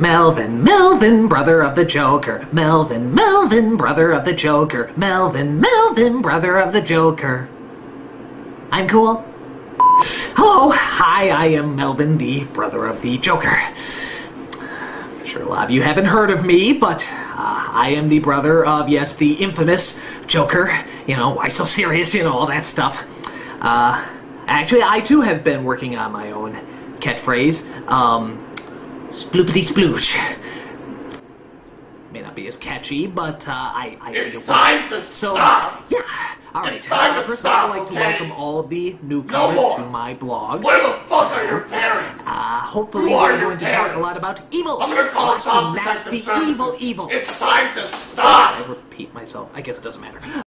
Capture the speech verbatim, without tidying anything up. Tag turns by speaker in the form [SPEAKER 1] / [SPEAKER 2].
[SPEAKER 1] Melvin, Melvin, brother of the Joker. Melvin, Melvin, brother of the Joker. Melvin, Melvin, brother of the Joker. I'm cool. Hello, hi, I am Melvin, the brother of the Joker. I'm sure a lot of you haven't heard of me, but uh, I am the brother of, yes, the infamous Joker. You know, why so serious, you know, all that stuff. Uh, actually, I too have been working on my own catchphrase. Um, Sploopity splooch. May not be as catchy, but uh, I, I
[SPEAKER 2] it's
[SPEAKER 1] think it
[SPEAKER 2] time
[SPEAKER 1] works.
[SPEAKER 2] to
[SPEAKER 1] So,
[SPEAKER 2] stop.
[SPEAKER 1] yeah. All right.
[SPEAKER 2] It's time
[SPEAKER 1] uh,
[SPEAKER 2] to
[SPEAKER 1] first,
[SPEAKER 2] stop,
[SPEAKER 1] I would like to
[SPEAKER 2] okay?
[SPEAKER 1] welcome all the newcomers
[SPEAKER 2] No
[SPEAKER 1] to my blog.
[SPEAKER 2] Where the fuck are your parents?
[SPEAKER 1] Uh, hopefully,
[SPEAKER 2] Who are
[SPEAKER 1] we're
[SPEAKER 2] your
[SPEAKER 1] going to talk a
[SPEAKER 2] parents?
[SPEAKER 1] lot about evil.
[SPEAKER 2] I'm gonna call
[SPEAKER 1] Lots
[SPEAKER 2] Child
[SPEAKER 1] of
[SPEAKER 2] Protective
[SPEAKER 1] nasty,
[SPEAKER 2] Services.
[SPEAKER 1] evil, evil.
[SPEAKER 2] It's time to stop.
[SPEAKER 1] I repeat myself. I guess it doesn't matter.